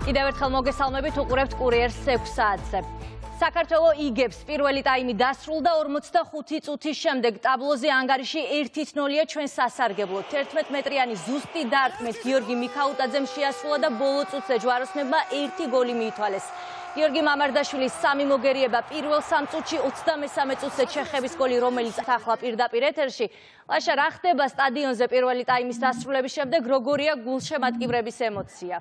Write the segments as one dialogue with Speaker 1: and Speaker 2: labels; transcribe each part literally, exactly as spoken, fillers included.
Speaker 1: კიდევ ერთხელ მოგესალმებით, უყურებთ კურიერს ექვსი საათზე. საქართველოს იგებს პირველი ტაიმი დასრულდა ორმოცდახუთი წუთის შემდეგ ტაბლოზე ანგარიში ერთი ნოლია ჩვენ სასარგებლოდ. თერთმეტ მეტრიანი ზუსტი დარტყმით გიორგი მიქაუტაძემ შეასრულა და ბოლო წუთზე ჯვაროსნებმა ერთი გოლი მიითვალეს. გიორგი მამარდაშვილის სამი მოგერიება პირველ სამ წუთში ოცდამესამე წუთზე ჩეხების გოლი, რომელიც ახლა პირდაპირ ეთერში. ლაშა, რა ხდება სტადიონზე პირველი ტაიმის დასრულების შემდეგ, როგორია გულშემატკივრების ემოცია?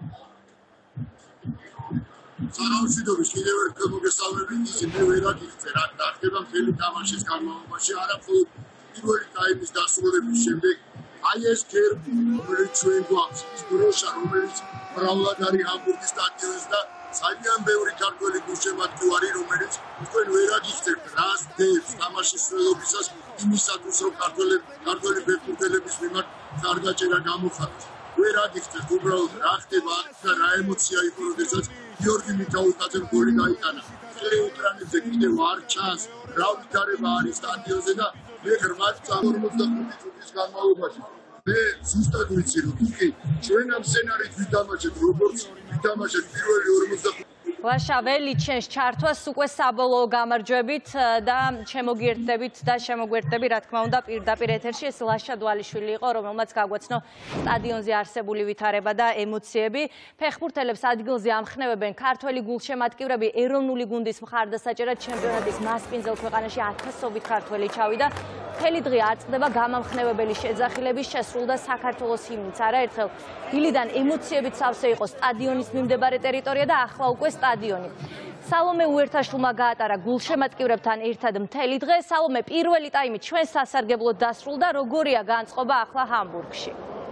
Speaker 2: Სანაუშიდობის კიდევ ერთხელ მოგესალმებით, ისინი ვერ აგიხსნე რა ხდება მთელი თამაშის განმავლობაში, არა მხოლოდ პირველი ტაიმის დასრულების შემდეგ, აი ეს გერბი, რომელიც ჩვენ გვაქვს, ის დროშა, რომელიც მრავლად არის ჰამბურგის სტადიონზე და ძალიან ბევრი ქართველი გულშემატკივარი, რომელიც თქვენ ვერ აგიხსნებთ რას დევს თამაშის სრულობისას იმისათვის, რომ ქართველი ფეხბურთელების მიმართ ხარდაჭერა გამოხატოს. ვერ აგიხსნებთ უბრალოდ რა ხდება აქ და რა ემოცია იყო, როდესაც გიორგი მიქაუტაძემ გოლი გაიტანა. ეკრანებზე კიდევ არ ჩანს რა ვითარება არის სტადიონზე და მე ღრმად ორმოცდახუთი წუთის განმავლობაში მე ზუსტად ვიცი რომ კი ჩვენ ამ სცენარით ვითამაშეთ როგორც ვითამაშეთ პირველი ორმოცდახუთი
Speaker 1: ლაშა, ველიჩენს ჩართვას უკვე საბოლოო გამარჯვებით და შემოგიერთდებით და შემოგვერთდები, რა თქმა უნდა, პირდაპირ ეთერში. ეს ლაშა დვალიშვილი იყო, რომელმაც გაგვაცნო სტადიონზე არსებული ვითარება და ემოციები. ფეხბურთელებს ადგილზე ამხნევებენ ქართველი გულშემატკივრები, ეროვნული გუნდის მხარდასაჭერად ჩემპიონატის მასპინძელ ქვეყანაში ათასობით ქართველი ჩავიდა. მთელი დღე აწყდება გამამხნევებელი შეძახილების, შესრულდა საქართველოს ჰიმნიც. არაერთხელ დილიდან ემოციებით სავსე იყო სტადიონის მიმდებარე ტერიტორია და ახლა უკვე სტადიონი. სალომე უერთაშვილმა გაატარა გულშემატკივრებთან ერთად მთელი დღე. სალომე, პირველი ტაიმი ჩვენ სასარგებლოდ დასრულდა, როგორია განწყობა ახლა ჰამბურგში?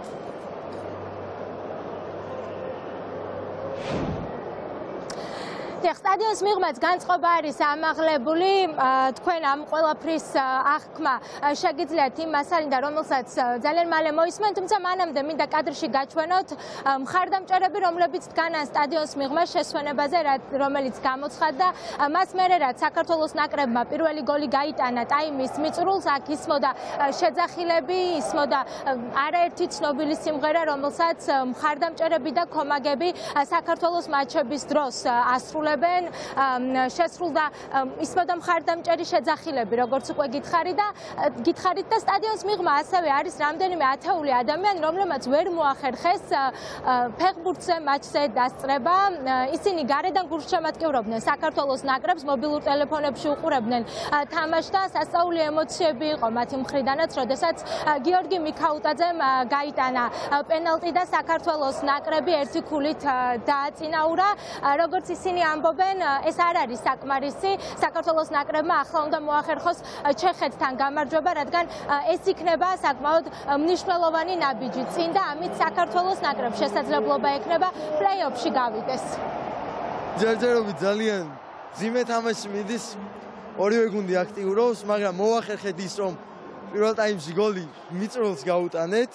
Speaker 3: სტადიონის მიღმაც განწყობა არის ამაღლებული. თქვენ ამ ყველაფრის აღქმა შეგიძლიათ იმ მასალიდან, რომელსაც ძალიან მალე მოისმენ, თუმცა მანამდე მინდა კადრში გაჩვენოთ მხარდამჭერები, რომლებიც დგანან სტადიონის მიღმას შესვენებაზე, რომელიც გამოცხადდა. მას მერე რაც საქართველოს ნაკრებმა პირველი გოლი გაიტანა ტაიმის მიწურულს, აქ ისმოდა შეძახილები, ისმოდა არაერთი ცნობილი სიმღერა, რომელსაც მხარდამჭერები და კომაგები საქართველოს მატჩების დროს ასრულებენ. შესრულდა ისმოდა მხარდამჭერი შეძახილები, როგორც უკვე გითხარით და გითხარით და სტადიონის მიღმა ასევე არის რამდენიმე ათეული ადამიანი, რომლებმაც ვერ მოახერხეს ფეხბურთზე მატჩზე დასწრება. ისინი გარედან გულშემატკივრობდნენ საქართველოს ნაკრებს, მობილურ ტელეფონებში უყურებდნენ თამაშს და სასწაული ემოციები იყო მათი მხრიდანაც, როდესაც გიორგი მიქაუტაძემ გაიტანა პენალტი და საქართველოს ნაკრები ერთი ქულით დააწინაურა. როგორც ისინი ამბობენ, ეს არ არის საკმარისი. საქართველოს ნაკრებმა ახლა უნდა მოახერხოს ჩეხეთთან გამარჯვება, რადგან ეს იქნება საკმაოდ მნიშვნელოვანი ნაბიჯი წინ და ამით საქართველოს ნაკრებს შესაძლებლობა ექნება პლეი-ოფში გავიდეს.
Speaker 4: ჯერჯერობით ძალიან ძიმე თამაში მიდის, ორივე გუნდი აქტიურობს, მაგრამ მოახერხეთ ის, რომ პირველ ტაიმში გოლი მიწურულს გაუტანეთ.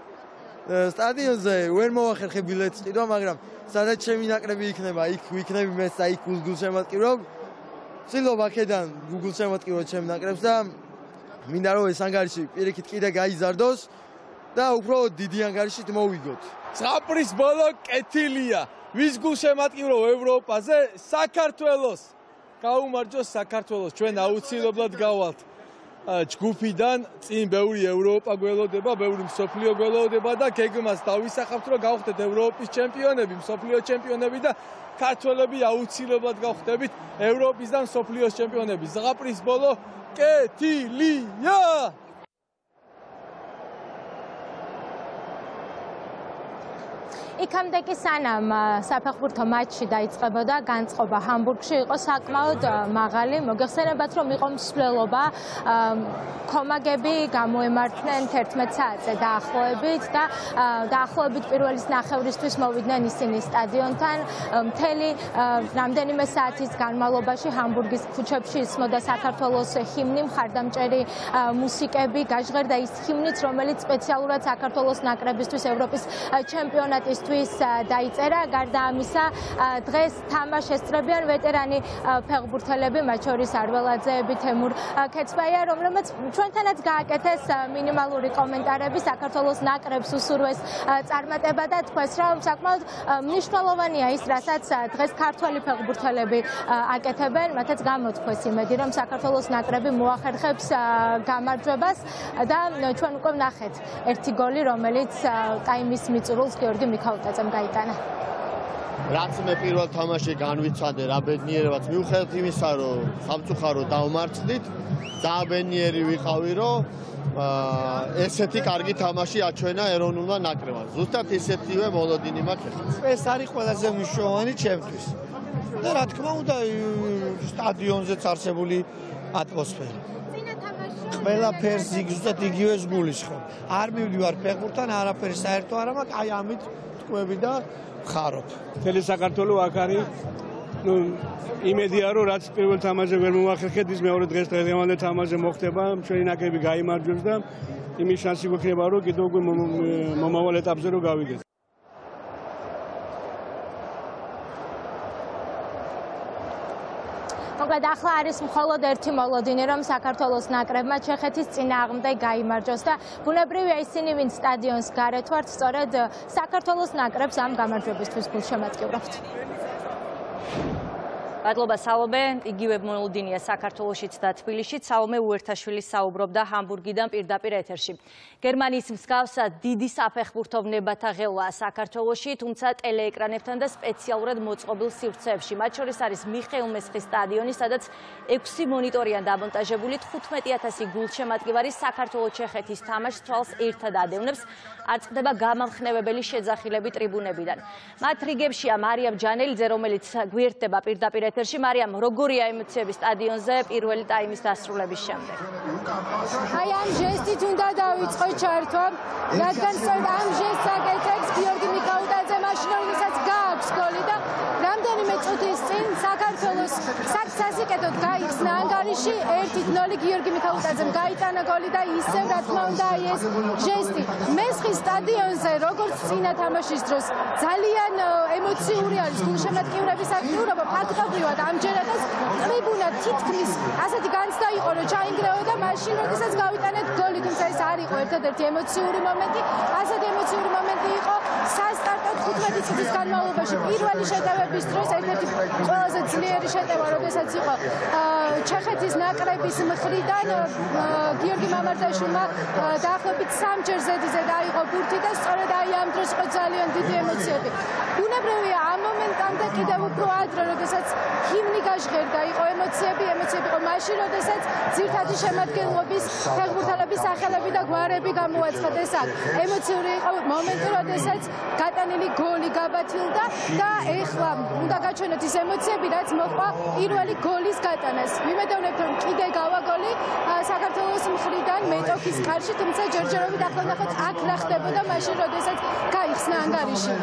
Speaker 4: სტადიონზე ვერ მოახერხე ბილეთის ყიდვა, მაგრამ სადაც ჩემი ნაკრები იქნება, იქ ვიქნები მეც და იქ გულშემატკივრობ. ვცდილობ აქედან გულშემატკივრობ ჩემ ნაკრებს და მინდა რომ ეს ანგარიში პირიქით კიდე გაიზარდოს და უფრო დიდი ანგარიშით მოვიგოთ.
Speaker 5: ზღაპრის ბოლო კეთილია. ვის გულშემატკივრობ ევროპაზე? საქართველოს. გაუმარჯოს საქართველოს. ჩვენ აუცილებლად გავალთ. ჯგუფიდან წინ ბევრი ევროპა გველოდება, ბევრი მსოფლიო გველოდება და გეგმას დავისახავთ, რომ გავხდეთ ევროპის ჩემპიონები, მსოფლიო ჩემპიონები და ქართველები აუცილებლად გავხდებით ევროპის და მსოფლიოს ჩემპიონები. ზღაპრის ბოლო კეთილია!
Speaker 3: იქამდე კი სანამ საფეხბურთო მატჩი დაიწყებოდა, განწყობა ჰამბურგში იყო საკმაოდ მაღალი. მოგეხსენებათ, რომ იყო მსვლელობა, კომაგები გამოემართნენ თერთმეტ საათზე დაახლოებით და დაახლოებით პირველის ნახევრისთვის მოვიდნენ ისინი სტადიონთან. მთელი რამდენიმე საათის განმავლობაში ჰამბურგის ქუჩებში ისმოდა საქართველოს ჰიმნი, მხარდამჭერი მუსიკები, გაჟღერდა ის ჰიმნიც, რომელიც სპეციალურად საქართველოს ნაკრებისთვის ევროპის ჩემპიონატისთვის მისთვის დაიწერა. გარდა ამისა, დღეს თამაშს ესწრებიან ვეტერანი ფეხბურთელები, მათ შორის არველაძეები, თემურ ქეცბაია, რომელმაც ჩვენთანაც გააკეთეს მინიმალური კომენტარები საქართველოს ნაკრებს უსურვეს წარმატება და თქვეს, რომ საკმაოდ მნიშვნელოვანია ის, რასაც დღეს ქართველი ფეხბურთელები აკეთებენ, მათაც გამოთქვეს იმედი, რომ საქართველოს ნაკრები მოახერხებს გამარჯვებას და ჩვენ უკვე ვნახეთ ერთი გოლი, რომელიც ტაიმის მიწურულს გიორგი მიქაუტაძემ გაიტანა.
Speaker 6: რაც მე პირველ თამაში განვიცადე რა ბედნიერებაც მიუხედავად იმისა, რომ სამწუხარო დავმარცხდით, ძალიან ბედნიერი ვიყავი, რომ ესეთი კარგი თამაში აჩვენა ეროვნულმა ნაკრებმა. ზუსტად ისეთივე მოლოდინი მაქვს ახლა.
Speaker 7: ეს არის ყველაზე მნიშვნელოვანი ჩემთვის. და რა თქმა უნდა, სტადიონზეც არსებული ატმოსფერო. ყველაფერს ზუსტად იგივეს გულისხმობ. არ მივდივარ ფეხბურთთან, არაფერი საერთო არ მაქვს, აი ამით თქვები და ხარობ.
Speaker 8: მთელი საქართველო აქ არის. ნუ იმედია რომ რაც პირველ თამაშზე ვერ მომახერხეთ, ის მეორე დღეს დღევანდელ თამაშზე მოხდება, ჩვენი ნაკრები გაიმარჯვებს და იმის შანსი გვექნება რომ კიდევ უკვე მომავალ ეტაპზე რომ გავიგეთ.
Speaker 3: მოკლედ ახლა არის მხოლოდ ერთი მოლოდინი, რომ საქართველოს ნაკრებმა ჩეხეთის წინააღმდეგ გაიმარჯვოს და ბუნებრივია ისინი, ვინც სტადიონს გარეთ ვართ, სწორედ საქართველოს ნაკრებს ამ გამარჯვებისთვის გულშემატკივრობთ.
Speaker 1: მადლობა სალომე, იგივე მოლოდინია საქართველოშიც და თბილისშიც. სალომე უერთაშვილი საუბრობდა ჰამბურგიდან პირდაპირ ეთერში. გერმანიის მსგავსად დიდი საფეხბურთო ვნებათა ღელვაა საქართველოში, თუმცა ტელეეკრანებთან და სპეციალურად მოწყობილ სივრცეებში. მათ შორის არის მიხეილ მესხის სტადიონი, სადაც ექვსი მონიტორიან დამონტაჟებული თხუთმეტი ათასი გულშემატკივარი საქართველო-ჩეხეთის თამაშს თვალს ერთად ადევნებს. არ წყდება გამამხნევებელი შეძახილები ტრიბუნებიდან. მათ რიგებშია მარიამ ჯანელიძე, რომელიც გვერდება პირდაპირ ეთერში. მარიამ, როგორია ემოციები სტადიონზე პირველი ტაიმის დასრულების შემდეგ?
Speaker 3: აი ამ ჟესტით უნდა დავიწყო ჩართვა, რადგან სწორედ ამ ჟესტს აკეთებს გიორგი მიქაუტაძე მაშინ, როდესაც გააქვს გოლი და რამდენიმე წუთის წინ საქართველოს სასიკეთოდ გაიხსნა ანგარიში ერთი ნული გიორგი მიქაუტაძემ გაიტანა გოლი და ისევ რა თქმა უნდა აი ეს ჟესტი მესხის სტადიონზე როგორც წინა თამაშის დროს ძალიან ემოციური არის გულშემატკივრების აქტიურობა. ფაქტობრივად ამჯერადაც ტრიბუნა თითქმის ასეთი განცდა იყო, რომ ჩაინგრეოდა მაშინ, როდესაც გავიტანეთ გოლი, თუმცა ეს არ იყო ერთადერთი ემოციური მომენტი. ასეთი ემოციური მომენტი იყო სასტარტო თხუთმეტი წუთის განმავლობაში პირველი შეტევების დროს, ერთ-ერთი ყველაზე ძლიერი შეტევა, როდესაც იყო ჩეხეთის ნაკრების მხრიდან გიორგი მამარდაშვილმა დაახლოებით სამჯერ ზედიზედ აიღო ბურთი და სწორედ აი ამ დროს იყო ძალიან დიდი ემოციები. ბუნებრივია ამ მომენტამდე კიდევ უფრო ადრე, როდესაც ჰიმნი გაჟღერდა, იყო ემოციები, ემოციები იყო მაშინ, როდესაც ძირითადი შემადგენლობის ფეხბურთელების სახელები და გვარები გამოაცხადეს აქ. ემოციური იყო მომენტი, როდესაც გატანილი გოლი გაბათილდა და ეხლა უნდა გაჩვენოთ ის ემოციები, რაც მოყვა პირველი გოლის გატანას. ვიმედოვნებთ, რომ კიდე გავა გოლი საქართველოს მხრიდან მეტოქის კარში, თუმცა ჯერჯერობით ახლა ნახოთ აქ რა ხდებოდა მაშინ, როდესაც გაიხსნა ანგარიში.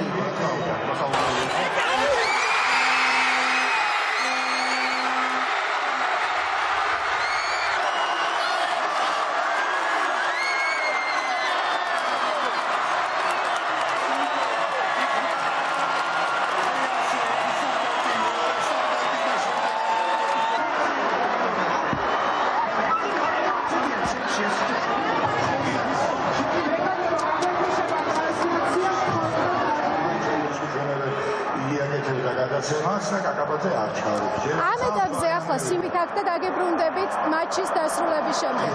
Speaker 3: ამ ეტაპზე ახლა სიმით აქ და დაგებრუნდებით მატჩის დასრულების შემდეგ.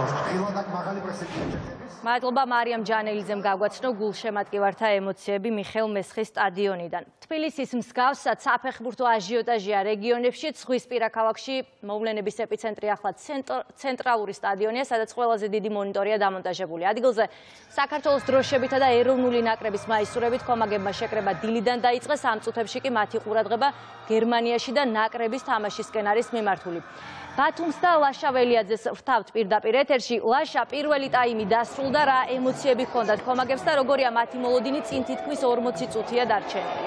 Speaker 1: მადლობა მარიამ ჯანელიძემ გაგვაცნო გულშემატკივართა ემოციები მიხეილ მესხის სტადიონიდან. თბილისის მსგავსად საფეხბურთო აჟიოტაჟია რეგიონებში, ზღვისპირა ქალაქში მოვლენების ეპიცენტრი ახლა ცენტრალური სტადიონია, სადაც ყველაზე დიდი მონიტორია დამონტაჟებული. ადგილზე საქართველოს დროშებითა და ეროვნული ნაკრების მაისურებით კომაგებმა შეკრება დილიდან დაიწყეს, ამ წუთებში კი მათი ყურადღება გერმანიაში და ნაკრების თამაშისკენ არის მიმართული. ბათუმს და ლაშა ველიაძეს ვრთავთ პირდაპირ ეთერში. ლაშა, პირველი ტაიმი დასრულდა, რა ემოციები ჰქონდათ კომაგებს და როგორია მათი მოლოდინი წინ თითქმის ორმოცი წუთია დარჩენილი?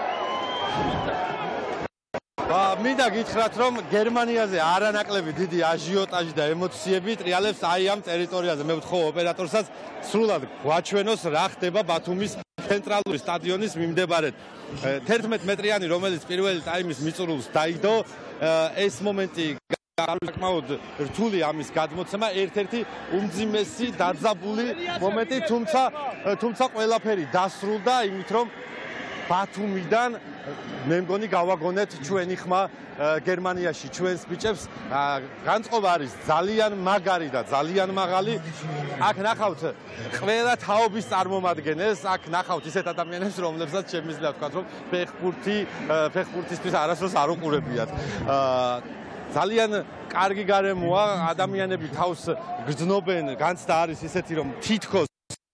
Speaker 9: მინდა გითხრათ, რომ გერმანიაზე არანაკლები დიდი აჟიოტაჟი და ემოციები ტრიალებს აი ამ ტერიტორიაზე. მე ვთხოვ ოპერატორსაც სრულად გვაჩვენოს რა ხდება ბათუმის ცენტრალური სტადიონის მიმდებარედ. თერთმეტ მეტრიანი, რომელიც პირველი ტაიმის მიწურულს დაიდო, ეს მომენტი საკმაოდ რთული ამის გადმოცემა, ერთ-ერთი უმძიმესი დაძაბული მომენტი, თუმცა თუმცა ყველაფერი დასრულდა იმით, რომ ბათუმიდან მე მგონი გავაგონეთ ჩვენი ხმა გერმანიაში ჩვენს ბიჭებს. განწყობა არის ძალიან მაგარი და ძალიან მაღალი. აქ ნახავთ ყველა თაობის წარმომადგენელს, აქ ნახავთ ისეთ ადამიანებს, რომლებსაც შემიძლია ვთქვათ, რომ ფეხბურთი ფეხბურთისთვის არასდროს არ უყურებიათ. ძალიან კარგი გარემოა, ადამიანები თავს გრძნობენ, განცდა არის ისეთი, რომ თითქოს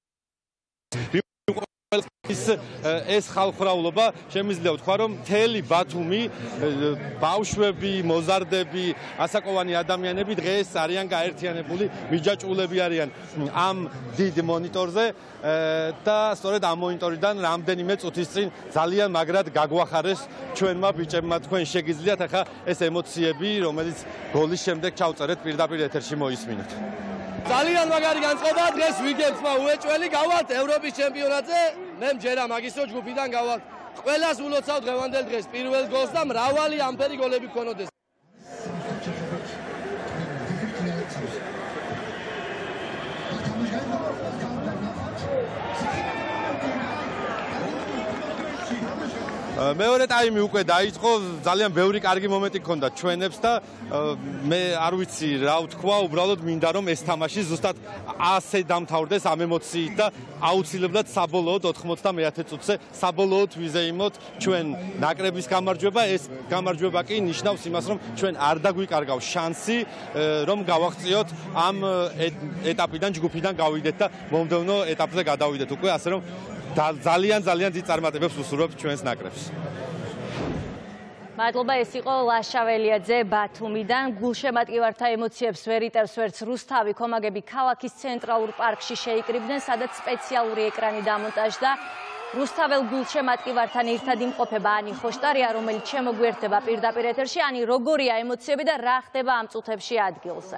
Speaker 9: ეს ხალხმრავლობა შემიძლია ვთქვა, რომ მთელი ბათუმი, ბავშვები, მოზარდები, ასაკოვანი ადამიანები დღეს არიან გაერთიანებული, მიჯაჭვულები არიან ამ დიდ მონიტორზე და სწორედ ამ მონიტორიდან რამდენიმე წუთის წინ ძალიან მაგრად გაგვახარეს ჩვენმა ბიჭებმა. თქვენ შეგიძლიათ ახლა ეს ემოციები, რომელიც გოლის შემდეგ ჩავწერეთ, პირდაპირ ეთერში მოისმინოთ.
Speaker 10: ძალიან მაგარი განწყობა, დღეს ვიგებსმა უეჭველი გავალთ ევროპის ჩემპიონატზე. მე მჯერა მაგის რო ჯგუფიდან გავალთ. ყველას ულოცავ დღევანდელ დღეს პირველ გოლს და მრავალი ამფერი გოლები გქონოდეს.
Speaker 9: მეორე ტაიმი უკვე დაიწყო, ძალიან ბევრი კარგი მომენტი ჰქონდა ჩვენებს და მე არ ვიცი რა ვთქვა, უბრალოდ მინდა რომ ეს თამაში ზუსტად ასე დამთავრდეს ამ ემოციით და აუცილებლად საბოლოოდ ოთხმოცდამეათე წუთზე საბოლოოდ ვიზეიმოთ ჩვენ ნაკრების გამარჯვება. ეს გამარჯვება კი ნიშნავს იმას, რომ ჩვენ არ დაგვიკარგავს შანსი, რომ გავაღწიოთ ამ ეტაპიდან, ჯგუფიდან გავიდეთ და მომდევნო ეტაპზე გადავიდეთ უკვე, ასე რომ ძალიან ძალიან დიდ წარმატებებს უსურვებთ ჩვენს ნაკრებს.
Speaker 1: მადლობა, ეს იყო ლაშაველიაძე ბათუმიდან. გულშემატკივართა ემოციებს ვერ იტევს ვერც რუსთავი. კომაგები ქალაქის ცენტრალურ პარკში შეიკრიბნენ, სადაც სპეციალური ეკრანი დამონტაჟდა. რუსთაველ გულშემატკივართან ერთად იმყოფება ანი ხოშტარია, რომელიც შემოგვიერთდება პირდაპირ ეთერში. ანი, როგორია ემოციები და რა ხდება ამ წუთებში ადგილზე?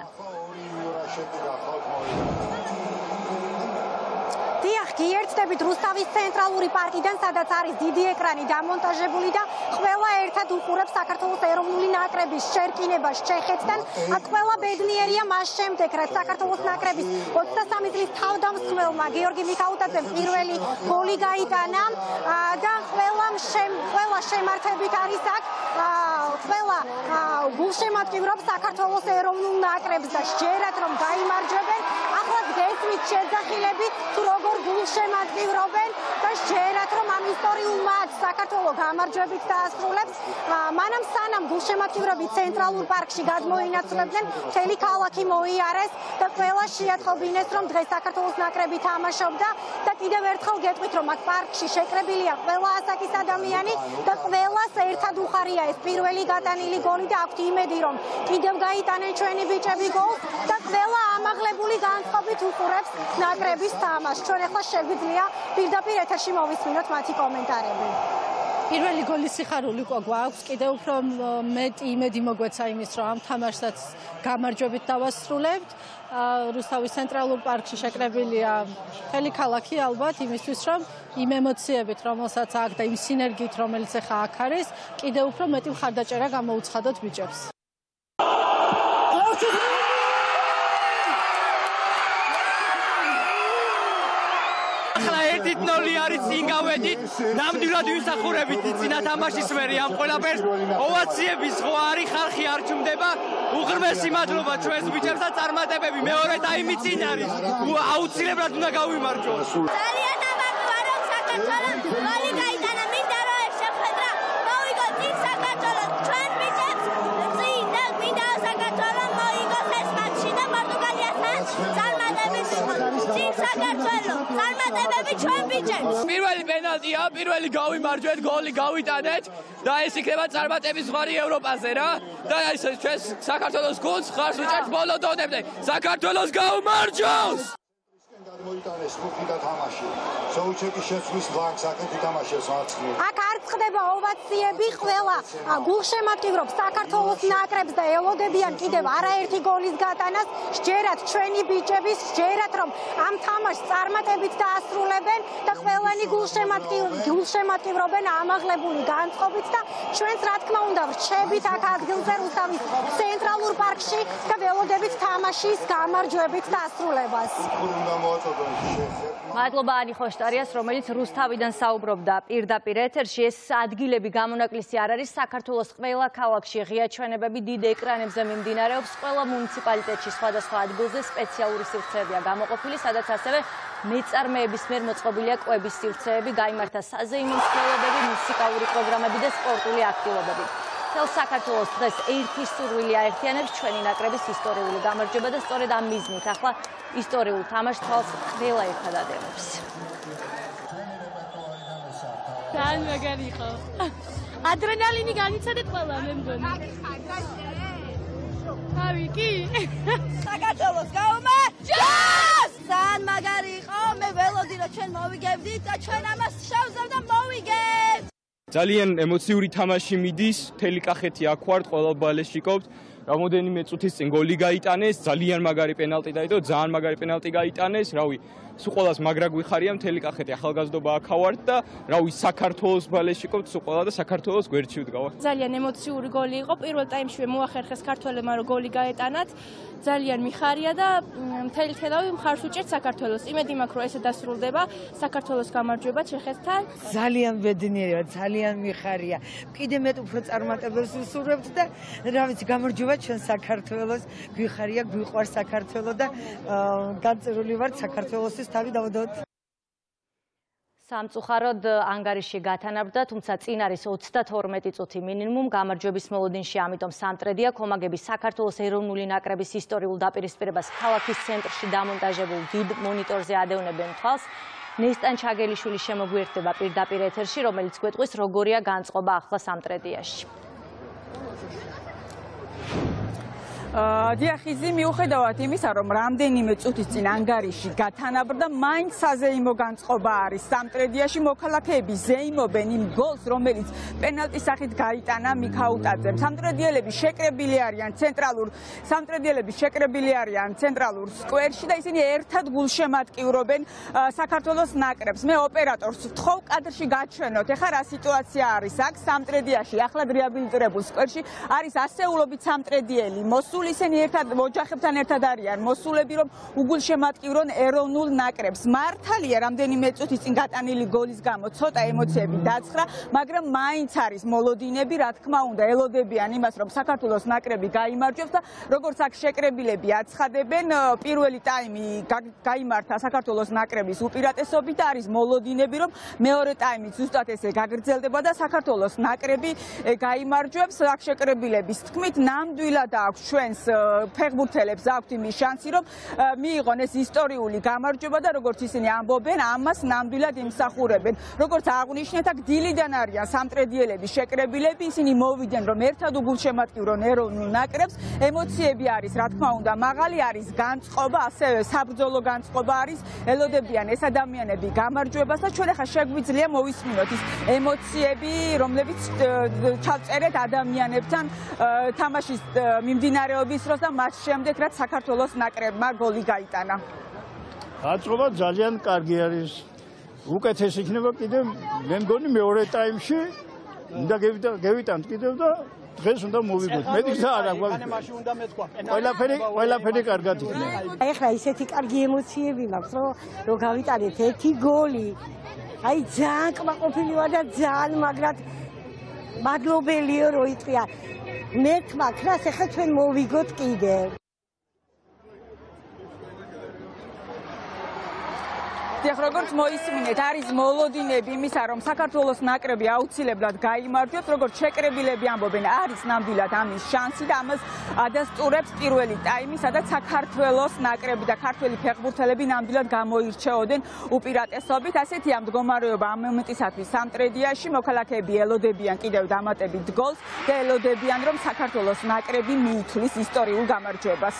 Speaker 11: დიახ, გიერთდებით რუსთავის ცენტრალური პარკიდან, სადაც არის დიდი ეკრანი დამონტაჟებული და ყველა ერთად უყურებს საქართველოს ეროვნული ნაკრების შერკინებას ჩეხეთთან. ყველა ბედნიერია მას შემდეგ, რაც საქართველოს ნაკრების ოცდასამი წლის თავდამსხმელმა გიორგი მიქაუტაძემ პირველი გოლი გაიტანა და ყველა ყველა შემართებით არის აქ. ყველა გულშემატკივრობს საქართველოს ეროვნულ ნაკრებს და სჯერათ, რომ გაიმარჯვებენ. ახლა გესმით შეძახილები თუ როგორ გულშემატკივრობენ და სჯერათ, რომ ამ ისტორიულ მატჩს საქართველოს გამარჯვებით დაასრულებს. მანამ სანამ გულშემატკივრები ცენტრალურ პარკში გადმოინაცვლებდნენ, მთელი ქალაქი მოიარეს და ყველა შეატყობინეს, რომ დღეს საქართველოს ნაკრები თამაშობდა და კიდევ ერთხელ გეტყვით, რომ აქ პარკში შეკრებილია ყველა ასაკის ადამიანი და ყველას ერთად უხარია ეს პირველი გატანილი გოლი და აქვთ იმედი, რომ კიდევ გაიტანენ ჩვენი ბიჭები გოლს და ყველა ამაღლებული განწყობით უყურებს ნაკრების თამაშს. ჩვენ ახლა შეგვიძლია პირდაპირ ეთერში მოვისმინოთ მათი კომენტარები.
Speaker 12: პირველი გოლის სიხარული უკვე გვაქვს, კიდევ უფრო მეტი იმედი მოგვეცა იმის, რომ ამ თამაშსაც გამარჯვებით დავასრულებთ. რუსთავის ცენტრალურ პარკში შეკრებილია მთელი ქალაქი ალბათ იმისთვის, რომ იმ ემოციებით, რომელსაც აქ და იმ სინერგიით, რომელიც ახლა აქ არის, კიდევ უფრო მეტი მხარდაჭერა გამოუცხადოთ ბიჭებს.
Speaker 10: ერთით ნოლი არის წინ გავედით, ნამდვილად ვიმსახურებით წინა თამაშის მერე ამ ყველაფერს. ოვაციების ხო არის, ხალხი არ ჩუმდება. უღრმესი მადლობა ჩვენს ბიჭებს და წარმატებები. მეორე ტაიმი წინ არის. აუცილებლად უნდა გავიმარჯვოთ.
Speaker 13: ძალიან ამაყვა რომ საქართველოს გოლი გაიტანა, მინდა რომ ეს შეხვედრა მოვიგო წინ საქართველოს ჩვენ ბიჭებს წინ და მინდა საქართველოს მოიგოს ეს მატჩი და პორტუგალიასთან წარმატებები წინ საქართველოს წარმატებები ჩვენ ბიჭებს.
Speaker 10: პირველი პენალტია, პირველი გავიმარჯვეთ, გოლი გავიტანეთ და ეს იქნება წარმატების ზღვარი ევროპაზე რა. და ეს ჩვენ საქართველოს გუნდს ხარს უჭერთ ბოლო დონემდე. საქართველოს გაუმარჯოს!
Speaker 14: მოიტანეს ხუთი და თამაში. სოუჩეკის შეცვლის ბლანკს აქეთ ითამაშეს მარცხნივ.
Speaker 11: აქ არ წყდება ოვაციები, ყველა გულშემატკივრობს საქართველოს ნაკრებს და ელოდებიან კიდევ არაერთი გოლის გატანას. სჯერათ ჩვენი ბიჭების, სჯერათ რომ ამ თამაშს წარმატებით დაასრულებენ და ყველანი გულშემატკივრობენ ამაღლებული განწყობით და ჩვენც რა თქმა უნდა ვრჩებით აქ ადგილზე რუსთავის ცენტრალურ პარკში და ველოდებით თამაშის გამარჯვებით დასრულებას.
Speaker 1: მადლობა ანი ხოშტარიას, რომელიც რუსთავიდან საუბრობდა პირდაპირ ეთერში. ეს ადგილები გამონაკლისი არ არის. საქართველოს ყველა ქალაქში ღია ჩვენებები დიდ ეკრანებზე მიმდინარეობს. ყველა მუნიციპალიტეტში სხვადასხვა ადგილზე სპეციალური სივრცეებია გამოყოფილი, სადაც ასევე მეწარმეების მიერ მოწყობილია კვების სივრცეები, გაიმართა საზეიმო მსვლელობები, მუსიკალური პროგრამები და სპორტული აქტივობები. მთელ საქართველოს დღეს ერთი სურვილი აერთიანებს ჩვენი ნაკრების ისტორიული გამარჯვება და სწორედ ამ მიზნით ახლა ისტორიულ თამაშს თვალს ყველა ერთად ადევებს.
Speaker 15: ძალიან მაგარი იყო. ადრენალინი განიცადეთ ყველა მე მგონი. თავი კი.
Speaker 16: საქართველოს გაუმარჯოს! ძალიან მაგარი იყო. მე ველოდი რომ ჩვენ მოვიგებდით და ჩვენ ამას შევძლებთ და მოვიგებთ.
Speaker 17: ძალიან ემოციური თამაში მიდის, მთელი კახეთი აქ ვართ, ყველა ბალეს შიკობთ. რამოდენიმე წუთის წინ გოლი გაიტანეს, ძალიან მაგარი პენალტი დაიდო, ძალიან მაგარი პენალტი გაიტანეს, რავი, სულ ყველას მაგრა გვიხარია, მთელი კახეთი ახალგაზრდობა აქ ვართ და რავი, საქართველოს ბალეს შიკობთ, სულ ყველა და საქართველოს გვერდში ვდგავართ.
Speaker 15: ძალიან ემოციური გოლი იყო, პირველ ტაიმში მოახერხეს ქართველებმა რომ გოლი გაეტანათ. ძალიან მიხარია და მთელი თელავი მხარს უჭერთ საქართველოს. იმედი მაქვს რომ ესე დასრულდება საქართველოს გამარჯვება ჩეხეთთან.
Speaker 18: ძალიან ბედნიერია, ძალიან მიხარია. კიდე მეტ უფრო წარმატებელს ვუსურვებთ და რა ვიცი, გამარჯვება ჩვენ საქართველოს. გვიხარია, გვიყვარს საქართველო და განწერული ვართ საქართველოსთვის თავი დავდოთ.
Speaker 1: სამწუხაროდ ანგარიში გათანაბრდა, თუმცა წინ არის ოცდათორმეტი წუთი მინიმუმ გამარჯვების მოლოდინში, ამიტომ სამტრედია კომაგები საქართველოს ეროვნული ნაკრების ისტორიულ დაპირისპირებას ქალაქის ცენტრში დამონტაჟებულ დიდ მონიტორზე ადევნებენ თვალს. ნესტან ჩაგელიშვილის შემოგვიერთდება პირდაპირ ეთერში, რომელიც გვეტყვის როგორია განწყობა ახლა სამტრედიაში.
Speaker 19: დიახიზი მიუხედავად იმისა, რომ რამდენიმე წუთის წინ ანგარიში გათანაბრდა, მაინც საზეიმო განწყობა არის სამტრედიაში. მოქალაქეები ზეიმობენ იმ გოლს, რომელიც პენალტის სახით გაიტანა მიქაუტაძემ. სამტრედიელები შეკრებილი არიან ცენტრალურ სამტრედიელები შეკრებილი არიან ცენტრალურ სკვერში და ისინი ერთად გულშემატკივრობენ საქართველოს ნაკრებს. მე ოპერატორს ვთხოვ კადრში გაჩვენოთ. ეხლა რა სიტუაცია არის აქ სამტრედიაში, ახლად რეაბილიტირებულ სკვერში არის ასეულობით სამტრედიელი მოსული. ისინი ერთად ოჯახებთან ერთად არიან მოსულები, რომ უგულშემატკივრონ ეროვნულ ნაკრებს. მართალია, რამდენიმე წუთის წინ გატანილი გოლის გამო ცოტა ემოციები დაცხრა, მაგრამ მაინც არის მოლოდინები, რა თქმა უნდა, ელოდებიან იმას, რომ საქართველოს ნაკრები გაიმარჯვებს და როგორც აქ შეკრებილები აცხადებენ, პირველი ტაიმი გაიმართა საქართველოს ნაკრების უპირატესობით და არის მოლოდინები, რომ მეორე ტაიმი ზუსტად ესე გაგრძელდება და საქართველოს ნაკრები გაიმარჯვებს. აქ შეკრებილების თქმით, ნამდვილად აქვს ჩვენ ფეხბურთელებს აქვთ იმის შანსი, რომ მიიღონ ეს ისტორიული გამარჯვება და როგორც ისინი ამბობენ, ამას ნამდვილად იმსახურებენ. როგორც აღვნიშნეთ, აქ დილიდან არიან სამტრედიელები შეკრებილები, ისინი მოვიდნენ, რომ ერთად უგულშემატკივრონ ეროვნულ ნაკრებს. ემოციები არის, რა თქმა უნდა, მაღალი არის განწყობა, ასევე საბრძოლო განწყობა არის. ელოდებიან ეს ადამიანები გამარჯვებას და ჩვენ ახლა შეგვიძლია მოვისმინოთ ის ემოციები, რომლებიც ჩავწერეთ ადამიანებთან თამაშის მიმდინარეობის bis და მას შემდეგ რაც საქართველოს ნაკრებმა გოლი გაიტანა.
Speaker 20: აწყობა ძალიან კარგი არის. უკეთეს იქნება კიდე მე მგონი მეორე ტაიმში უნდა გევიტანთ კიდევ და დღეს უნდა მოვიგოთ. მეტი გზა არ აქვს. ყველაფერი ყველაფერი კარგად იქნება.
Speaker 21: ეხლა ისეთი კარგი ემოციები მაქვს, რომ რომ გავიტანეთ ერთი გოლი. აი ძალიან კმაყოფილი ვარ და ძალიან მაგრად მადლობელიო რომ იტყვია. მე თმაქრას ახლა ჩვენ მოვიგოთ კიდე.
Speaker 19: დიახ, როგორც მოისმინეთ, არის მოლოდინები იმისა, რომ საქართველოს ნაკრები აუცილებლად გაიმარჯვებს, როგორც შეკრებილები ამბობენ, არის ნამდვილად ამის შანსი და ამას ადასტურებს პირველი ტაიმი, სადაც საქართველოს ნაკრები და ქართველი ფეხბურთელები ნამდვილად გამოირჩეოდნენ უპირატესობით. ასეთია მდგომარეობა ამ მომენტისათვის სამტრედიაში, მოქალაქეები ელოდებიან კიდევ დამატებით გოლს და ელოდებიან, რომ საქართველოს ნაკრები მიითვლის ისტორიულ გამარჯვებას.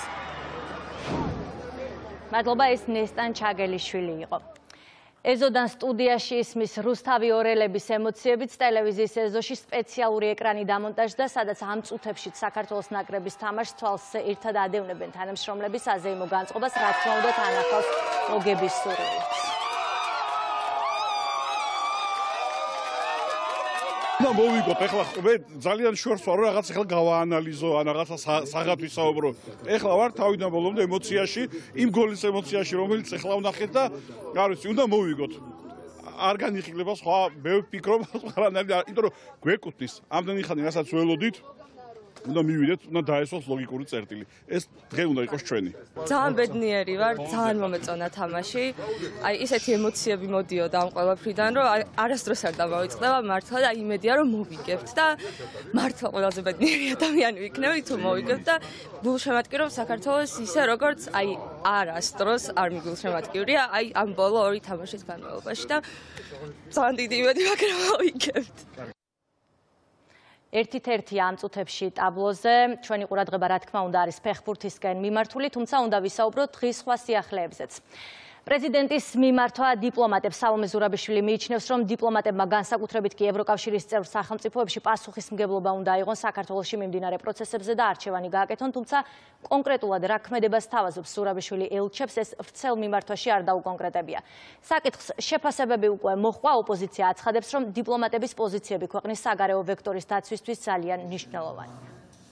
Speaker 1: მადლობა, ეს ნესტან ჩაგელიშვილი იყო. ეზოდან სტუდიაში ისმის რუსთავი ორელების ემოციებით ტელევიზიის ეზოში სპეციალური ეკრანი დამონტაჟდა, სადაც ამ წუთებშიც საქართველოს ნაკრების თამაშს თვალს ერთად ადევნებენ თანამშრომლები საზეიმო განწყობას, რა თქმა უნდა თან ახავს მოგების სურვილით.
Speaker 20: და მოვიგოთ ეხლა მე ძალიან შორს ვარ რაღაც ეხლა გავაანალიზო ან რაღაცა საღად ვისაუბრო ეხლა ვარ თავიდან ბოლომდე ემოციაში იმ გოლის ემოციაში რომელიც ეხლა ვნახეთ და არ ვიცი უნდა მოვიგოთ არ განიხილება სხვა მე ვფიქრობ ყველანაირი იმიტომ რომ გვეკუთვნის ამდენი ხანი რასაც ველოდით უნდა მივიდეთ უნდა დაესვას ლოგიკური წერტილი ეს დღე უნდა იყოს ჩვენი
Speaker 2: ძალიან ბედნიერი ვარ ძალიან მომეწონა თამაში აი ისეთი ემოციები მოდიოდა ამ ყველაფრიდან რომ არასდროს არ დამოვიწყდება მართლა და იმედია რომ მოვიგებთ და მართლა ყველაზე ბედნიერი ადამიანი ვიქნები თუ მოვიგებთ და გულშემატკივრობ საქართველოს ისე როგორც აი არასდროს არ მიგულშემატკივრია აი ამ ბოლო ორი თამაშის განმავლობაში და ძალიან დიდი იმედი მაქვს რომ მოვიგებთ
Speaker 1: ერთ-ერთი ამ წუთებში ტაბლოზე ჩვენი ყურადღება რა თქმა უნდა არის ფეხბურთისკენ მიმართული, თუმცა უნდა ვისაუბროთ დღის სხვა სიახლეებზეც. პრეზიდენტის მიმართვა დიპლომატებს სალომე ზურაბიშვილი მიიჩნევს, რომ დიპლომატებმა განსაკუთრებით კი ევროკავშირის წევრ სახელმწიფოებში პასუხისმგებლობა უნდა აიღონ საქართველოში მიმდინარე პროცესებზე და არჩევანი გააკეთონ, თუმცა კონკრეტულად რა ქმედებას თავაზობს ზურაბიშვილი ელჩებს, ეს ვრცელ მიმართვაში არ დაუკონკრეტებია. საკითხს შეფასებები უკვე მოჰყვა, ოპოზიცია აცხადებს, რომ დიპლომატების პოზიციები ქვეყნის საგარეო ვექტორის დაცვისთვის ძალიან მნიშვნელოვანია.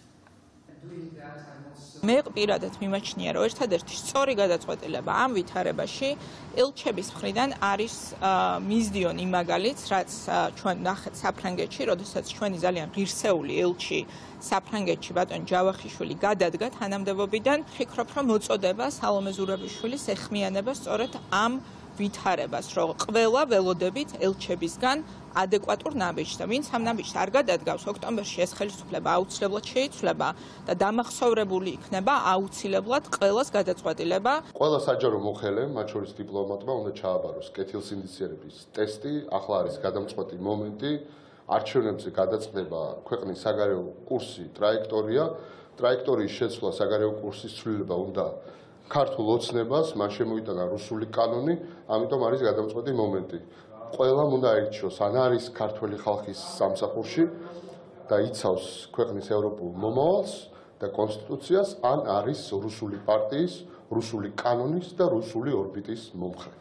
Speaker 22: მე პირადად მიმაჩნია, რომ ერთადერთი სწორი გადაწყვეტილება ამ ვითარებაში ელჩების მხრიდან არის მიზდიონ იმ მაგალითს, რაც ჩვენ ნახეთ საფრანგეთში, როდესაც ჩვენი ძალიან ღირსეული ელჩი საფრანგეთში ბატონ ჯავახიშვილი გადადგა თანამდებობიდან. ვფიქრობ, რომ მოწოდება სალომე ზურაბიშვილის ეხმიანება სწორედ ამ ვითარებას, რომ ყველა ველოდებით ელჩებისგან ადეკვატურ ნაბიჯს და ვინც ამ ნაბიჯს არ გადადგავს, ოქტომბერში ეს ხელისუფლება აუცილებლად შეიცვლება და დამახსოვრებული იქნება აუცილებლად ყველას გადაწყვეტილება.
Speaker 23: ყველა საჯარო მოხელე, მათ შორის დიპლომატმა უნდა ჩააბაროს კეთილსინდისიერების ტესტი, ახლა არის გადამწყვეტი მომენტი, არჩევნებზე გადაწყდება ქვეყნის საგარეო კურსი, ტრაექტორია, ტრაექტორიის შეცვლა საგარეო კურსის ცვლილება უნდა ქართულ ოცნებას, მან შემოიტანა რუსული კანონი, ამიტომ არის გადამწყვეტი მომენტი. ყველამ უნდა აირჩიოს, ან არის ქართველი ხალხის სამსახურში და იცავს ქვეყნის ევროპულ მომავალს და კონსტიტუციას, ან არის რუსული პარტიის, რუსული კანონის და რუსული ორბიტის მომხრე.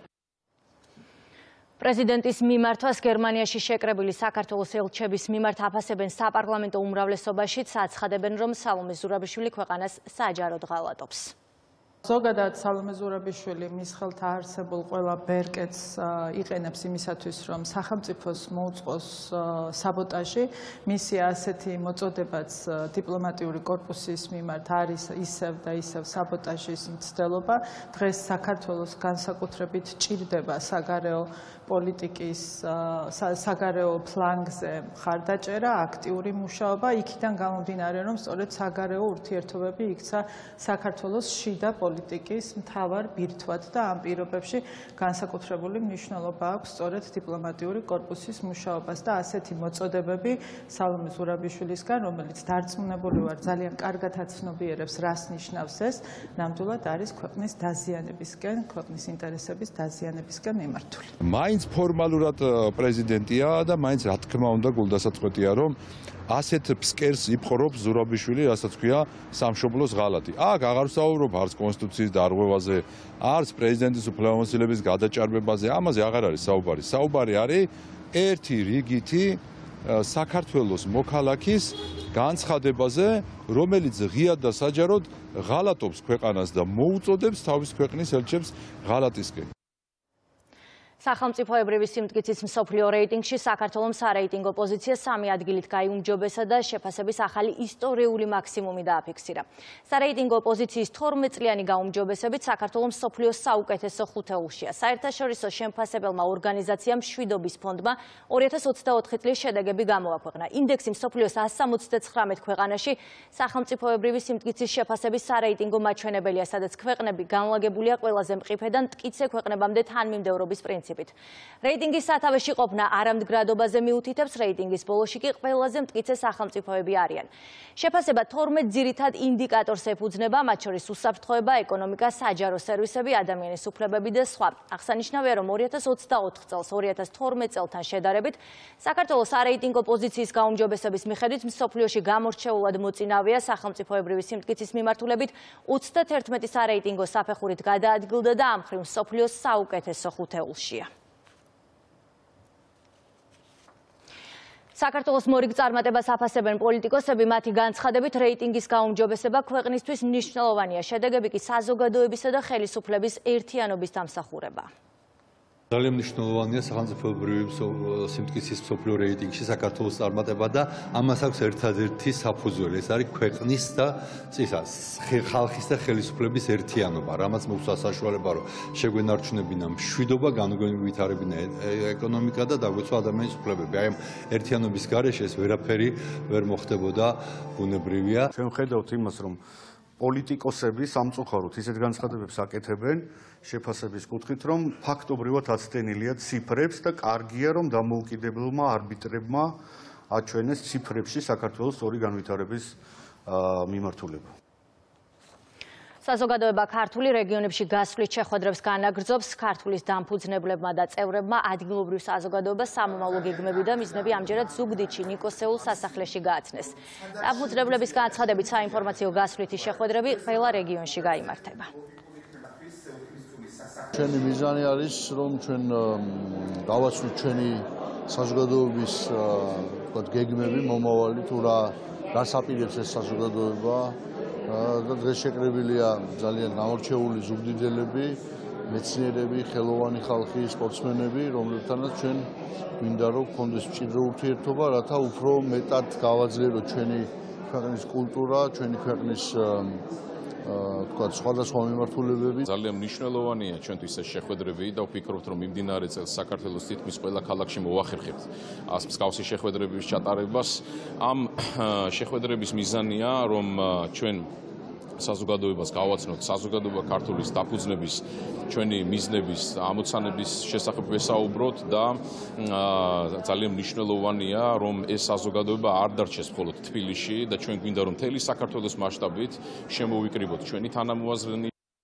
Speaker 1: პრეზიდენტის მიმართვას გერმანიაში შეკრებილი საქართველოს ელჩების მიმართ აფასებენ საპარლამენტო უმრავლესობაშიც, აცხადებენ, რომ სალომე ზურაბიშვილი ქვეყანას საჯაროდ ღალატობს.
Speaker 24: ზოგადად სალომე ზურაბიშვილი მის ხელთ არსებულ ყველა ბერკეტს იყენებს იმისათვის, რომ სახელმწიფოს მოუწყოს საბოტაჟი. მისი ასეთი მოწოდებაც დიპლომატიური კორპუსის მიმართ არის ისევ და ისევ საბოტაჟის მცდელობა. დღეს საქართველოს განსაკუთრებით ჭირდება საგარეო პოლიტიკის საგარეო ფლანგზე მხარდაჭერა, აქტიური მუშაობა, იქიდან გამომდინარე, რომ სწორედ საგარეო ურთიერთობები იქცა საქართველოს შიდა პოლიტიკის მთავარ ბირთვად და ამ პირობებში განსაკუთრებული მნიშვნელობა აქვს სწორედ დიპლომატიური კორპუსის მუშაობას და ასეთი მოწოდებები სალომე ზურაბიშვილისგან, რომელიც დარწმუნებული ვარ ძალიან კარგად აცნობიერებს, რას ნიშნავს ეს, ნამდვილად არის ქვეყნის დაზიანებისკენ, ქვეყნის ინტერესების დაზიანებისკენ მიმართული.
Speaker 25: მაინც ფორმალურად პრეზიდენტია და მაინც რა თქმა უნდა გულდასაწყვეტია, რომ ასეთ ფსკერს იპყრობს ზურაბიშვილი, რასაც ქვია სამშობლოს ღალატი. აქ აღარ ვსაუბრობ არც კონსტიტუციის დარღვევაზე, არც პრეზიდენტის უფლებამოსილების გადაჭარბებაზე, ამაზე აღარ არის საუბარი. საუბარი არის ერთი რიგითი საქართველოს მოქალაქის განცხადებაზე, რომელიც ღიად და საჯაროდ ღალატობს ქვეყანას და მოუწოდებს თავის ქვეყნის ელჩებს ღალატისკენ.
Speaker 1: სახელმწიფოებრივი სიმტკიცის მსოფლიო რეიტინგში საქართველოს სარეიტინგო პოზიცია სამი ადგილით გაიუმჯობესა და შეფასების ახალი ისტორიული მაქსიმუმი დააფიქსირა. სარეიტინგო პოზიციის თორმეტ წლიანი გაუმჯობესებით საქართველოს მსოფლიოს საუკეთესო ხუთეულშია. საერთაშორისო შემფასებელმა ორგანიზაციამ მშვიდობის ფონდმა ორი ათას ოცდაოთხი წლის შედეგები გამოაქვეყნა. ინდექსი მსოფლიოს ასს სამოცდათხრამეტ ქვეყანაში სახელმწიფოებრივი სიმტკიცის შეფასების სარეიტინგო მაჩვენებელია, სადაც ქვეყნები განლაგებულია ყველაზე მყიფედან მტკიცე ქვეყნებამდე თანმიმდევრობის პრინციპით. რეიტინგის სათავეში ყოფნა არამდგრადობაზე მიუთითებს, რეიტინგის ბოლოში კი ყველაზე მტკიცე სახელმწიფოები არიან. შეფასება თორმეტ ძირითად ინდიკატორს ეფუძნება, მათ შორის უსაფრთხოება, ეკონომიკა, საჯარო სერვისები, ადამიანის უფლებები და სხვა. აღსანიშნავია, რომ ორი ათას ოცდაოთხ წელს ორი ათას თორმეტ წელთან შედარებით საქართველოს სარეიტინგო პოზიციის გაუმჯობესების მიხედვით მსოფლიოში გამორჩეულად მოწინავეა სახელმწიფოებრივი სიმტკიცის მიმართულებით ოცდათერთმეტი სარეიტინგო საფეხურით გადაადგილდა და ამ მხრივ მსოფლიოს საუკეთესო ხუთეულშია. საქართველოს მორიგ წარმატებას აფასებენ პოლიტიკოსები, მათი განცხადებით რეიტინგის გაუმჯობესება ქვეყნისთვის მნიშვნელოვანია. შედეგები კი საზოგადოებისა და ხელისუფლების ერთიანობის დამსახურება.
Speaker 4: ძალიან მნიშვნელოვანია სახელმწიფოებრივი სიმტკიცის მსოფლიო რეიტინგში საქართველოს წარმატება და ამას აქვს ერთადერთი საფუძველი. ეს არის ქვეყნის და ხალხის და ხელისუფლების ერთიანობა, რამაც მოგვცა საშუალება, რომ შეგვენარჩუნებინა მშვიდობა, განუვითარებინა ეკონომიკა და დაგვეცვა ადამიანის უფლებები. აი ამ ერთიანობის გარეშე ეს ვერაფერი ვერ მოხდებოდა ბუნებრივია.
Speaker 5: ჩვენ ვხედავთ იმას, რომ პოლიტიკოსები სამწუხაროდ ისეთ განცხადებებს აკეთებენ შეფასების კუთხით, რომ ფაქტობრივად აცდენილია ციფრებს და კარგია, რომ დამოუკიდებელმა არბიტრებმა აჩვენეს ციფრებში საქართველოს სწორი განვითარების მიმართულება.
Speaker 1: საზოგადოება ქართული რეგიონებში გასვლის შეხვედრებს განაგრძობს. ქართულის დამფუძნებლებმა და წევრებმა ადგილობრივ საზოგადოებას სამომავლო გეგმები და მიზნები ამჯერად ზუგდიდში ნიკოსეულ სასახლეში გააცნეს. დამფუძნებლების განცხადებით საინფორმაციო გასვლითი შეხვედრები ყველა რეგიონში გაიმართება.
Speaker 6: ჩვენი მიზანი არის, რომ ჩვენ გავაცვლით ჩვენი საზოგადოების გეგმები, მომავალი თუ რა რას აპირებს ეს საზოგადოება და დღეს შეკრებილია ძალიან გამორჩეული ზუგდიდელები, მეცნიერები, ხელოვანი ხალხი, სპორტსმენები, რომლებთანაც ჩვენ მინდა რომ გქონდეს მჭიდრო ურთიერთობა, რათა უფრო მეტად გავაძლიეროთ ჩვენი ქვეყნის კულტურა, ჩვენი ქვეყნის თქვათ სხვადასხვა მიმართულებები.
Speaker 7: ძალიან მნიშვნელოვანია ჩვენთვის ეს შეხვედრები და ვფიქრობთ, რომ მიმდინარე წელს საქართველოს თითქმის ყველა ქალაქში მოვახერხებთ ას მსგავსი შეხვედრების ჩატარებას. ამ შეხვედრების მიზანია, რომ ჩვენ საზოგადოებას გავაცნოთ საზოგადოება ქართულის დაფუძნების ჩვენი მიზნების ამოცანების შესახებ ვესაუბროთ და ძალიან მნიშვნელოვანია, რომ ეს საზოგადოება არ დარჩეს მხოლოდ თბილისში და ჩვენ გვინდა რომ მთელი საქართველოს მასშტაბით შემოვიკრიბოთ ჩვენი თანამოაზრენი.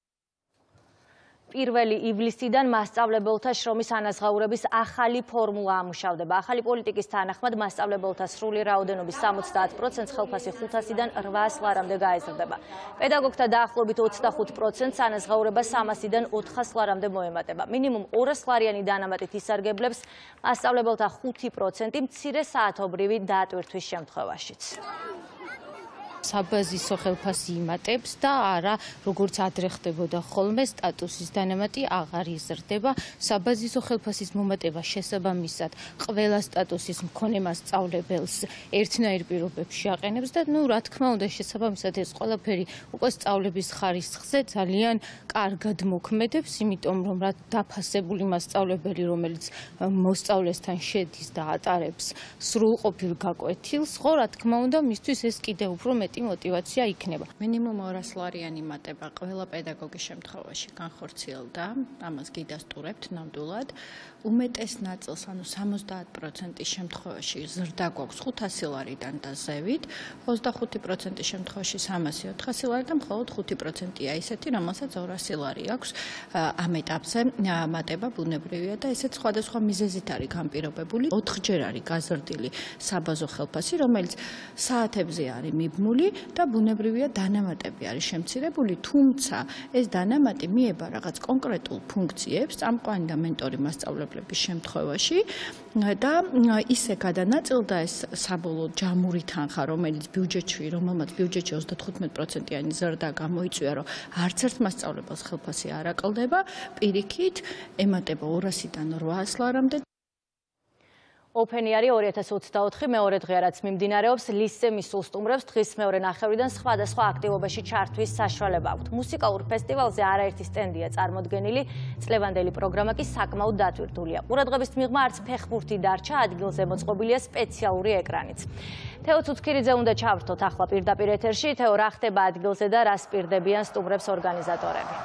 Speaker 1: პირველი ივლისიდან მასწავლებელთა შრომის ანაზღაურების ახალი ფორმულა ამუშავდება. ახალი პოლიტიკის თანახმად მასწავლებელთა სრული რაოდენობის სამოცდაათ პროცენტს ხელფასი ხუთასიდან რვაას ლარამდე გაეზრდება. პედაგოგთა დაახლოებით ოცდახუთ პროცენტს ანაზღაურება სამასიდან ოთხას ლარამდე მოემატება. მინიმუმ ორას ლარიანი დანამატით ისარგებლებს მასწავლებელთა ხუთი პროცენტი მცირე საათობრივი დატვირთვის შემთხვევაშიც.
Speaker 8: საბაზისო ხელფასი იმატებს და არა როგორც ადრე ხდებოდა ხოლმე სტატუსის დანამატი აღარ იზრდება. საბაზისო ხელფასის მომატება შესაბამისად ყველა სტატუსის მქონე მასწავლებელს ერთნაირ პირობებში აყენებს და ნუ რა თქმა უნდა შესაბამისად ეს ყველაფერი უკვე სწავლების ხარისხზე ძალიან კარგად მოქმედებს, იმიტომ რომ რა დაფასებული მასწავლებელი რომელიც მოსწავლესთან შედის და ატარებს სრულყოფილ გაკვეთილს, ხო რა თქმა უნდა მისთვის ეს კიდევ უფრო მეტი მოტივაცია იქნება.
Speaker 26: მინიმუმ ორას ლარიანი მატება ყველა პედაგოგის შემთხვევაში განხორციელდა, ამას გიდასტურებთ ნამდვილად. უმეტეს ნაწილს, ანუ სამოცდაათ პროცენტის შემთხვევაში ზრდა გვაქვს ხუთასი ლარიდან და ზევით, ოცდახუთი პროცენტის შემთხვევაში სამასი ოთხასი ლარი და მხოლოდ ხუთი პროცენტია ისეთი, რომელსაც ორასი ლარი აქვს ამ ეტაპზე მატება ბუნებრივია და ესეც სხვადასხვა მიზეზით არის განპირობებული. ოთხჯერ არის გაზრდილი საბაზო ხელფასი, რომელიც საათებზე არის მიბმული და ბუნებრივია დანამატები არის შემცირებული, თუმცა ეს დანამატი მიება რაღაც კონკრეტულ ფუნქციებს, წამყვანი და მენტორი მასწავლებლების შემთხვევაში და ისე გადანაწილდა ეს საბოლოო ჯამური თანხა, რომელიც ბიუჯეტში, რომელმაც ბიუჯეტში ოცდათხუთმეტ პროცენტიანი ზრდა გამოიწვია, რომ არც ერთ მასწავლებელს ხელფასი არ აკლდება, პირიქით ემატება ორასიდან რვაას ლარამდე.
Speaker 1: ოფენიარი ორი ათას ოცდაოთხი მეორე დღე რაც მიმდინარეობს, ლისზე მისულ სტუმრებს დღის მეორე ნახევრიდან სხვადასხვა აქტივობაში ჩართვის საშუალება აქვთ. მუსიკალურ ფესტივალზე არაერთი სტენდია წარმოდგენილი, წლევანდელი პროგრამა კი საკმაოდ დატვირთულია. ყურადღების მიღმა არც ფეხბურთი დარჩა, ადგილზე მოწყობილია სპეციალური ეკრანიც. თეო ცუცქირიძე უნდა ჩავრთოთ ახლა პირდაპირ ეთერში. თეო, რა ხდება ადგილზე და რას პირდებიან სტუმრებს ორგანიზატორები?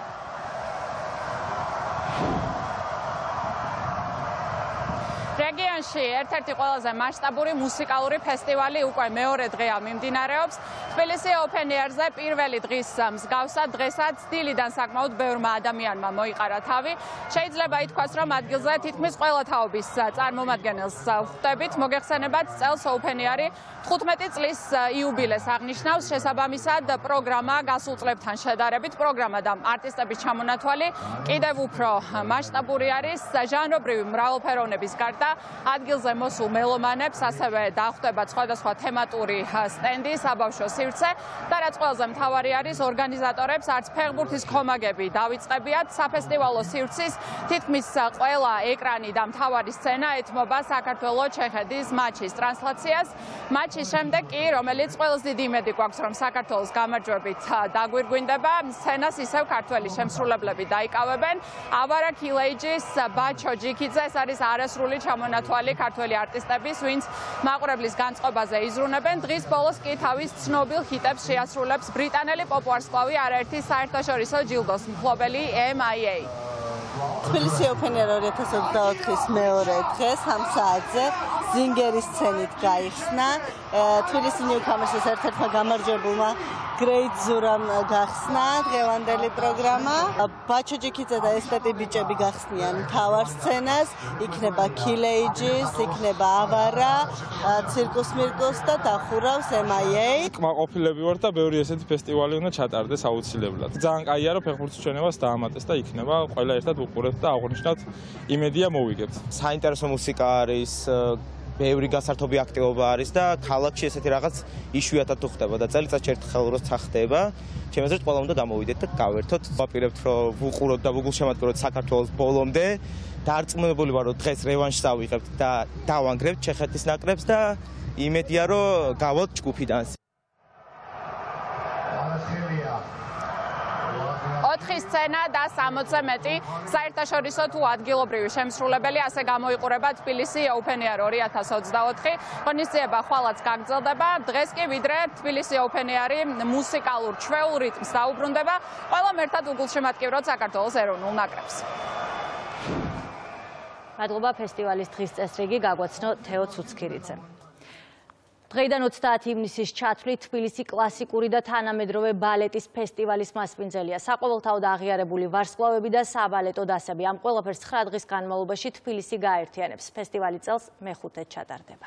Speaker 27: რეგიონში ერთ-ერთი ყველაზე მასშტაბური მუსიკალური ფესტივალი უკვე მეორე დღეა მიმდინარეობს. თბილისი Open Air-ზე პირველი დღის მსგავსად დღესაც დილიდან საკმაოდ ბევრმა ადამიანმა მოიყარა თავი. შეიძლება ითქვას, რომ ადგილზე თითქმის ყველა თაობის წარმომადგენელს ხვდებით. მოგეხსენებათ, წელს Open Air-ი თხუთმეტი წლის იუბილეს აღნიშნავს. შესაბამისად, პროგრამა გასულ წლებთან შედარებით, პროგრამა და არტისტების ჩამონათვალი კიდევ უფრო მასშტაბური არის. ჟანრობრივი მრავალფეროვნების გარდა და ადგილზე მოსულ მელომანებს, ასევე დახვდებათ სხვადასხვა თემატური სტენდი, საბავშვო სივრცე და რაც ყველაზე მთავარი არის, ორგანიზატორებს არც ფეხბურთის ხომაგები დავიწყებიათ. საფესტივალო სივრცის თითქმის ყველა ეკრანი და მთავარი სცენა ეთმობა საქართველო-ჩეხეთის მატჩის ტრანსლაციას. მატჩის შემდეგ კი, რომელიც ყველას დიდი იმედი გვაქვს, რომ საქართველოს გამარჯვებით დაგვირგვინდება, სცენას ისევ ქართველი შემსრულებლები დაიკავებენ. ავარა ქილეიჯის, ბაჩო ჯიქიძე, ეს არის არასრული ჩამონათვალი ქართველი არტისტების, ვინც მაყურებლის განწყობაზე იზრუნებენ. დღის ბოლოს კი თავის ცნობილ ჰიტებს შეასრულებს ბრიტანელი პოპვარსკვლავი, არაერთი საერთაშორისო ჯილდოს მფლობელი ემ აი ეი.
Speaker 3: თბილისი Open Air ორი ათას ოცდაოთხის მეორე დღე სამ საათზე ზინგერის სცენით გაიხსნა. თბილისი Newcomers-ის ერთ-ერთმა გამარჯვებულმა Great Zura-მ გახსნა დღევანდელი პროგრამა. ბაჩო ჯიქიძე და ესტეტი ბიჭები გახსნიან მთავარ სცენას, იქნება ქილეიჯის, იქნება ავარა, ცირკუს მირკუს და დახურავს ემ აი ეი.
Speaker 17: კმაყოფილები ვარ და ბევრი ესეთი ფესტივალი უნდა ჩატარდეს აუცილებლად. ძალიან კაია რომ ფეხბურთის ჩვენებას დაამატეს და იქნება ყველა ერთად უყურებთ და აღნიშნავთ იმედია მოვიგებთ.
Speaker 9: საინტერესო მუსიკა არის, ბევრი გასართობი აქტივობა არის და ქალაქში ესეთი რაღაც იშვიათად თუ ხდება და წელიწადში ერთხელ როცა ხდება, ჩემი აზრით ყველა უნდა გამოვიდეთ და გავერთოთ. ვაპირებთ რომ ვუყუროთ და ვუგულშემატკივროთ საქართველოს ბოლომდე. დარწმუნებული ვარ რომ დღეს რევანშს ავიღებთ და დავანგრევთ ჩეხეთის ნაკრებს და იმედია რომ გავალთ ჯგუფიდან.
Speaker 27: ოთხი სცენა და სამოცზე მეტი საერთაშორისო თუ ადგილობრივი შემსრულებელი, ასე გამოიყურება თბილისი Open Air ორი ათას ოცდაოთხი. ღონისძიება ხვალაც გაგრძელდება. დღეს კი ვიდრე თბილისი Open Air-ი მუსიკალურ ჩვეულ რიტმს დაუბრუნდება. ყველამ ერთად უგულშემატკივროთ საქართველოს ეროვნულ ნაკრებს.
Speaker 1: მადლობა ფესტივალის დღის წესრიგი გაგვაცნო თეო ცუცქირიძე. დღეიდან ოცდაათი ივნისის ჩათვლით თბილისი კლასიკური და თანამედროვე ბალეტის ფესტივალის მასპინძელია. საყოველთაოდ აღიარებული ვარსკვლავები და საბალეტო დასები. ამ ყველაფერს ცხრა დღის განმავლობაში თბილისი გააერთიანებს. ფესტივალი წელს მეხუთედ ჩატარდება.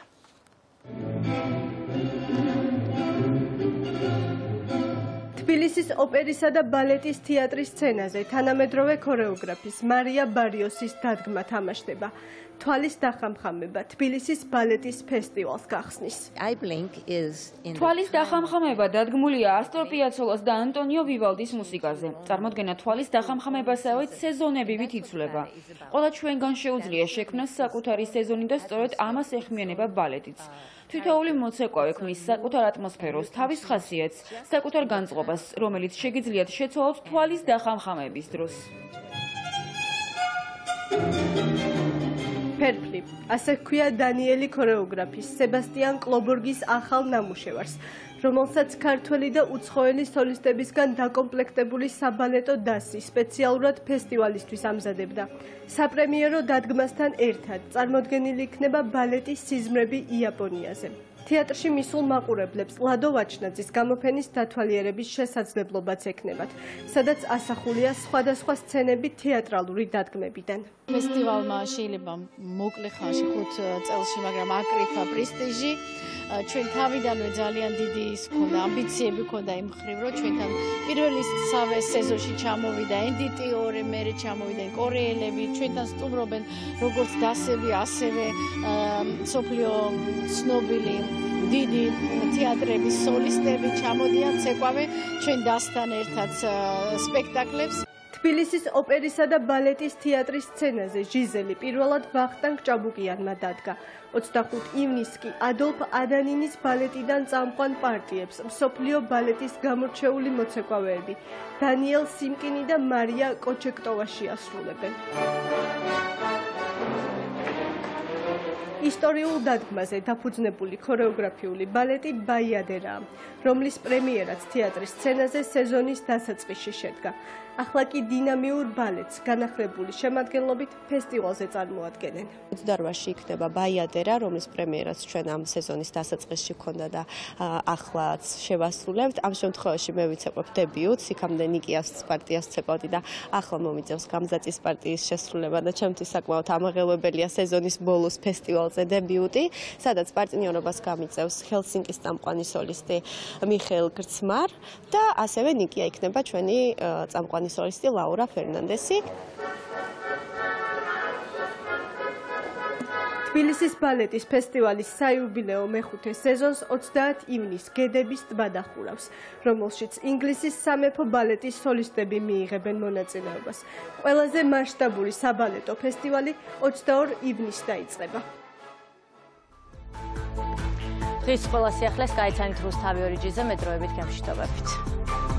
Speaker 15: თბილისის ოპერისა და ბალეტის თეატრის სცენაზე თანამედროვე ქორეოგრაფის მარია ბარიოსის დადგმა თამაშდება. თვალის დახამხამება თბილისის ბალეტის ფესტივალს გახსნის.
Speaker 10: თვალის დახამხამება დადგმულია ასტორ პიაცოლას და ანტონიო ვივალდის მუსიკაზე. წარმოდგენა თვალის დახამხამებასავით სეზონებივით იცვლება. ყველა ჩვენგან შეუძლია შექმნას საკუთარი სეზონი და სწორედ ამას ეხმიანება ბალეტიც. თითოეული მოცეკვავე ქმნის საკუთარ ატმოსფეროს, თავის ხასიათს, საკუთარ განწყობას, რომელიც შეგიძლიათ შეცვალოთ თვალის დახამხამების დროს.
Speaker 15: ფერფლი, ასე ჰქვია დანიელი ქორეოგრაფის სებასტიან კლობორგის ახალ ნამუშევარს, რომელსაც ქართველი და უცხოელი სოლისტებისგან დაკომპლექტებული საბალეტო დასი სპეციალურად ფესტივალისთვის ამზადებდა. საპრემიერო დადგმასთან ერთად წარმოდგენილი იქნება ბალეტის სიზმრები იაპონიაზე. თეატრში მისულ მაყურებლებს ლადო ვაჩნაძის გამოფენის დათვალიერების შესაძლებლობაც ექნებათ, სადაც ასახულია სხვადასხვა სცენები თეატრალური დადგმებიდან.
Speaker 8: ფესტივალმა შეიძლება მოკლე ხანში ხუთ წელში, მაგრამ აკრიფა პრესტიჟი. ჩვენ თავიდანვე ძალიან დიდი ის ქონდა, ამბიციები ქონდა იმ მხრივ, რომ ჩვენთან პირველი სავე სეზონში ჩამოვიდა ენდიტიორე, მერე ჩამოვიდნენ კორეელები, ჩვენთან სტუმრობენ როგორც დასები, ასევე სოფლიო ცნობილი დიდი თეატრების სოლისტები ჩამოდიან ცეკვავე ჩვენ დასთან ერთად სპექტაკლებს.
Speaker 15: თბილისის ოპერისა და ბალეტის თეატრის სცენაზე ჟიზელი პირველად ვახტანგ ჭაბუკიანმა დადგა. ოცდახუთი ივნისს კი ადოლფ ადანინის ბალეტიდან წამყვან პარტიებს მსოფლიო ბალეტის გამორჩეული მოცეკვავეები დანიელ სიმკინი და მარია კოჩექტოვა შეასრულებენ. ისტორიულ დადგმაზე დაფუძნებული ქორეოგრაფიული ბალეტი ბაიადერაა, რომლის პრემიერაც თეატრის სცენაზე სეზონის დასაწყისში შედგა. ახლა კი დინამიურ ბალეტს განახლებული შემადგენლობით ფესტივალზე წარმოადგენენ.
Speaker 11: დარბაზში იქნება ბაიადერა, რომლის პრემიერაც ჩვენ ამ სეზონის დასაწყისში ჰქონდა და ახლაც შევასრულებთ. ამ შემთხვევაში მე ვიცეკვებ დებიუტს, იქამდე ნიკიას პარტიას ვცეკვავდი და ახლა მომიწევს გამზაწის პარტიის შესრულება და ჩემთვის საკმაოდ ამაღელვებელია სეზონის ბოლოს ფესტივალზე დებიუტი, სადაც პარტნიორობას გამიწევს ჰელსინკის წამყვანი სოლისტი მიხეილ გრცმარ და ასევე ნიკია იქნება ჩვენი წამყვანი სოლისტი ლაურა ფერნანდესი. თბილისის ბალეტის ფესტივალის საიუბილეო მეხუთე სეზონს ოცდაათი ივნისს გედების ტბა დახურავს, რომელშიც ინგლისის სამეფო ბალეტის სოლისტები მიიღებენ მონაწილეობას. ყველაზე მასშტაბური საბალეტო ფესტივალი ოცდაორი ივნისს დაიწყება.
Speaker 1: დღის ყველა სიახლეს გაიცანით რუსთავი ორიჯიზე, მე დროებით გემშვიდობებით.